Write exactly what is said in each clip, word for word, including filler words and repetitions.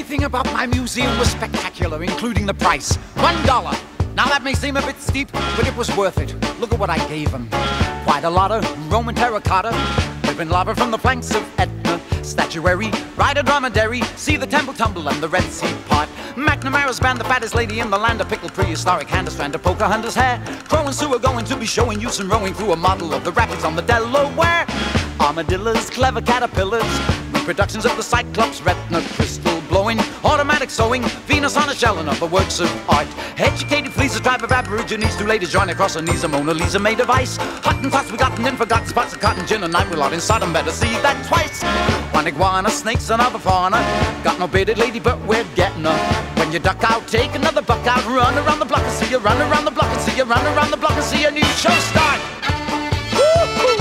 Everything about my museum was spectacular, including the price. One dollar. Now that may seem a bit steep, but it was worth it. Look at what I gave him. Quite a lot of Roman terracotta, living lava from the flanks of Etna. Statuary, ride a dromedary, see the temple tumble and the Red Sea part. McNamara's band, the fattest lady in the land, a pickled prehistoric hand, a strand of Pocahontas hair. Crow and Sue are going to be showing you some rowing through a model of the rapids on the Delaware. Armadillos, clever caterpillars, reproductions of the Cyclops, retina crystal blowing, automatic sewing, Venus on a shell and other works of art. Educated fleas, a tribe of aborigines, two ladies join across her knees, a Mona Lisa made of ice. Hottentots begotten in forgotten spots of cotton gin, and night we're out in Sodom, better see that twice. One iguana, snakes and other fauna, got no bearded lady but we're getting her. When you duck out, take another buck out, run around the block and see you, run around the block and see you, run around the block and see a new show start. Woo-hoo!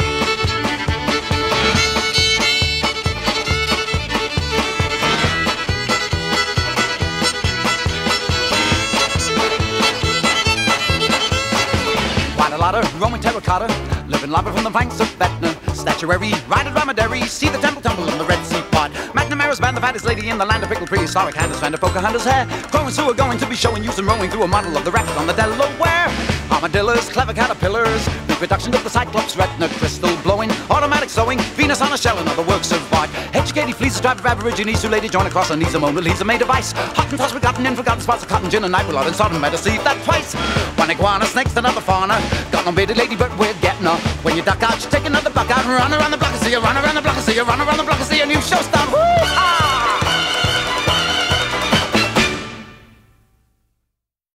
A lot of Roman terracotta, living lava from the flanks of Etna. Statuary, ride a dromedary, see the temple tumble in the Red Sea part. McNamara's band, the fattest lady in the land, a pickled prehistoric hand, a strand of Pocahontas hair. Crow and Sue are going to be showing you some rowing through a model of the rapids on the Delaware. Armadillos, clever caterpillars, reproduction of the Cyclops, retina crystal blowing, automatic sewing, Venus on a shell and other works of art. Educated fleas, a tribe of aborigines, two ladies join across her knees, a Mona Lisa made of ice. Hottentots begotten in forgotten spots of cotton gin, and night we're out in Sodom, better see that twice. One iguana, snakes, another fauna, got no bearded lady but we're getting her. When you duck out, you take another buck out, run around the block and see you, run around the block and see you, run around the block and see a new show start. Woo!